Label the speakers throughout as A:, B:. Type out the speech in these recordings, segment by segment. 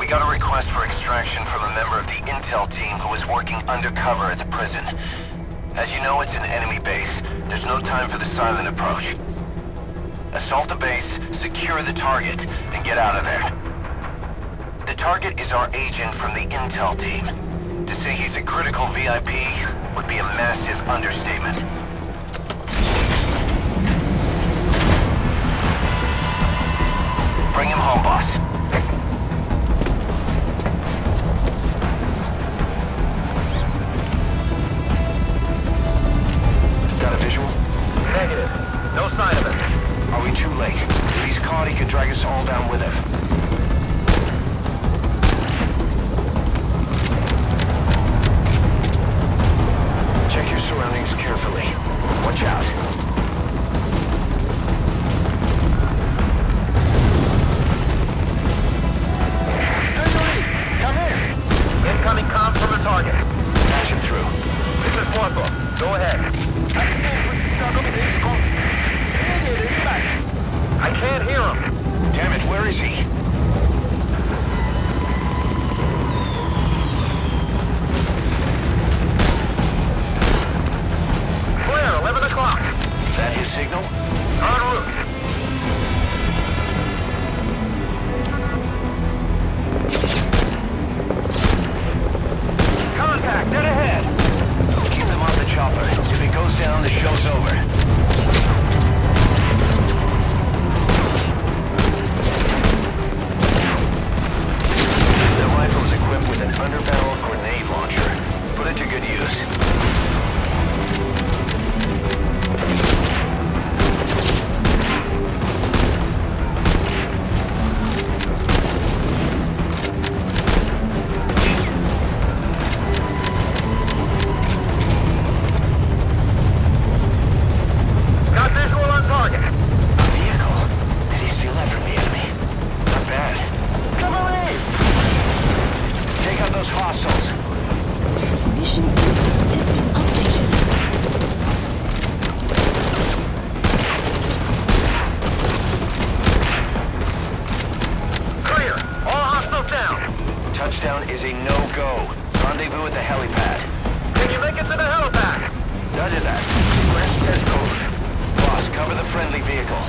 A: got a request for extraction from a member of the intel team who is working undercover at the prison. As you know, it's an enemy base. There's no time for the silent approach. Assault the base, secure the target, and get out of there. The target is our agent from the intel team. To say he's a critical VIP would be a massive understatement. Bring him home, boss. Got a visual?
B: Negative. No sign of him.
A: Are we too late? If he's caught, he could drag us all down with him. Check your surroundings carefully. Watch out.
B: Incoming comms from the target.
A: Patch him through.
B: This is Warthog. Go ahead. I can't hear him.
A: Damn it, where is he?
B: Clear, 11 o'clock.
A: That his signal?
B: En route. Contact, dead ahead.
A: Keep them on the chopper. If it goes down, the show's over. The rifle is equipped with an underbarrel grenade launcher. Put it to good use.
B: Got visual on target.
A: A vehicle? Did he steal that from the enemy? Not bad.
B: Cavalry!
A: Take out those hostiles.
C: Mission has been updated.
B: Clear. All hostiles down.
A: Touchdown is a no-go. Rendezvous at the helipad.
B: Can you make it to the helipad?
A: Roger that. Where's Peskov? Boss, cover the friendly vehicle.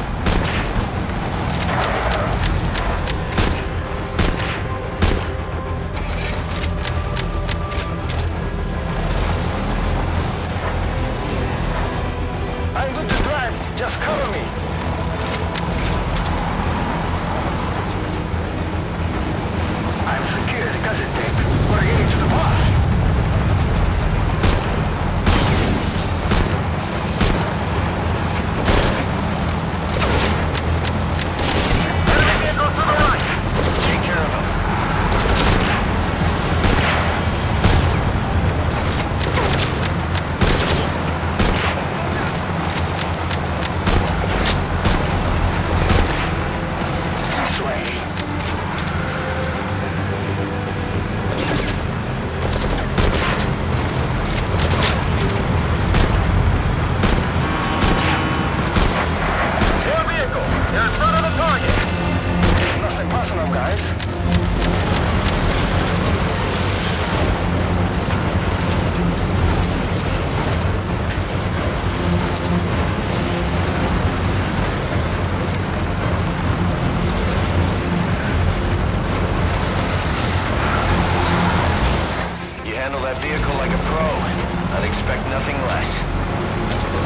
B: I'm good to drive. Just cover me. I'm secured because it takes. We're getting to the boss. Enemy vehicle to the right.
A: Take care of him.
B: This way. Your vehicle. You're in front of the target. Nothing personal, guys.
A: You handle that vehicle like a pro. I'd expect nothing less.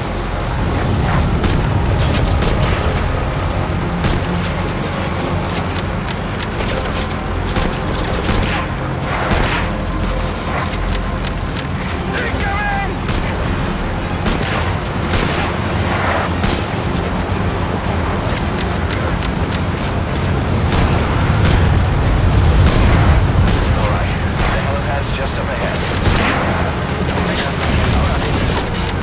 A: All right, the helipad's just up ahead.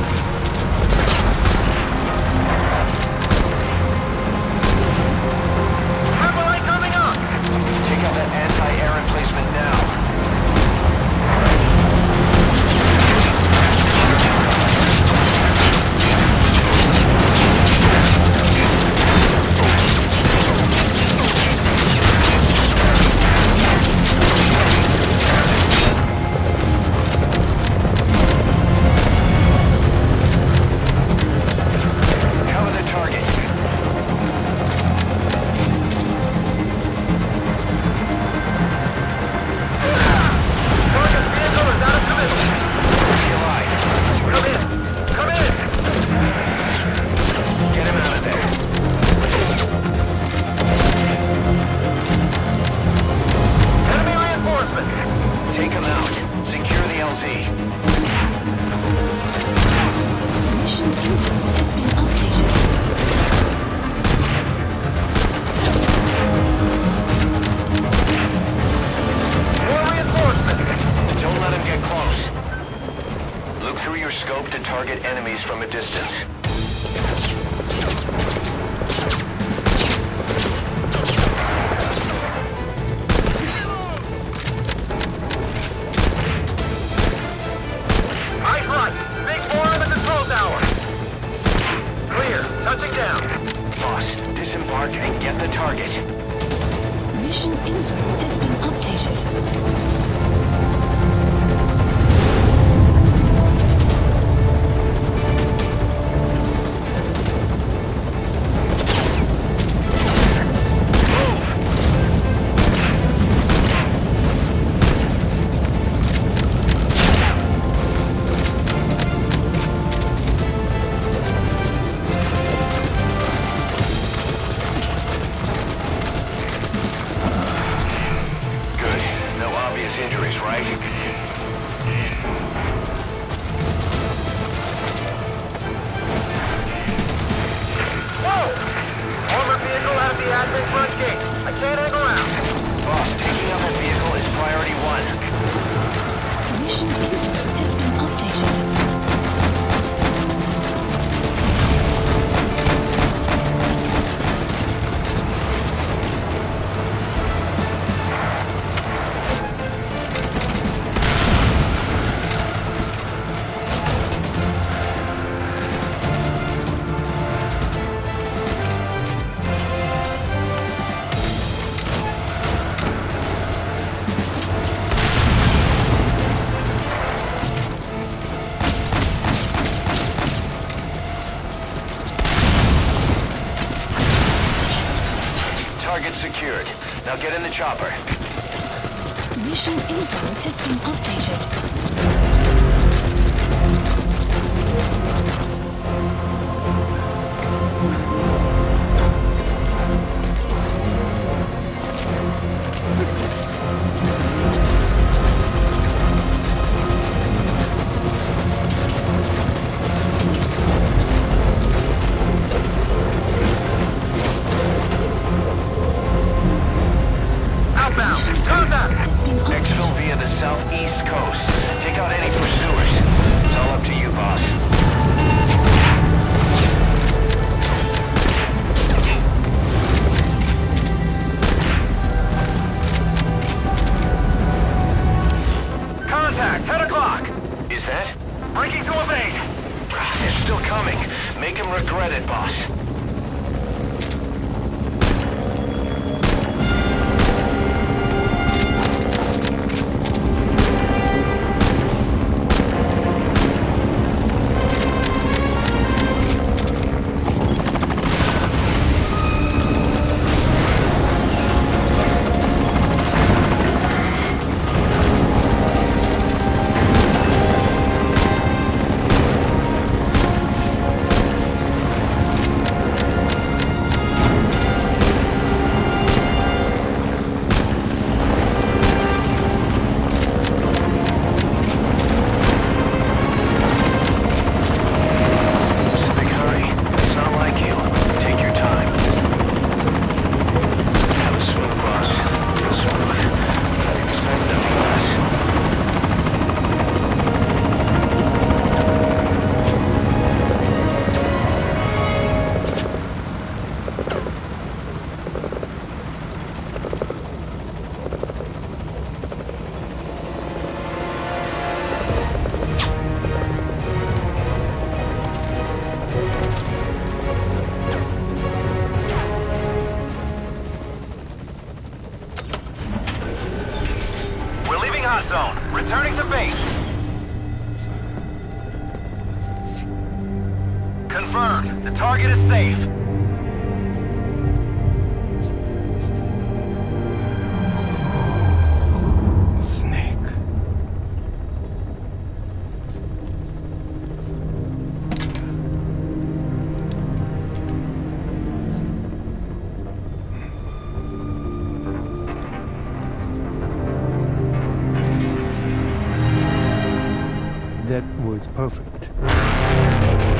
A: LZ.
C: Mission info has been updated.
B: More reinforcements!
A: Don't let him get close. Look through your scope to target enemies from a distance.
B: Eyes right! Big 4 in the control tower! Clear. Touching down.
A: Boss, disembark and get the target.
C: Mission info has been updated.
A: Injuries, right?
B: Whoa! Armored vehicle out of the admin front gate. I can't hang around.
A: Boss, taking out that vehicle is priority 1.
C: Mission info has been updated.
A: Target secured. Now get in the chopper.
C: Mission info has been updated.
B: Outbound. Contact.
C: Has been
A: Exfil
C: updated.
A: via the southeast coast. Take out any pursuers. It's all up to you, boss.
B: Contact. 10 o'clock.
A: Is that?
B: Breaking to evade.
A: They're still coming. Make him regret it, boss.
B: Hot zone. Returning to base. Confirmed. The target is safe.
D: That was perfect.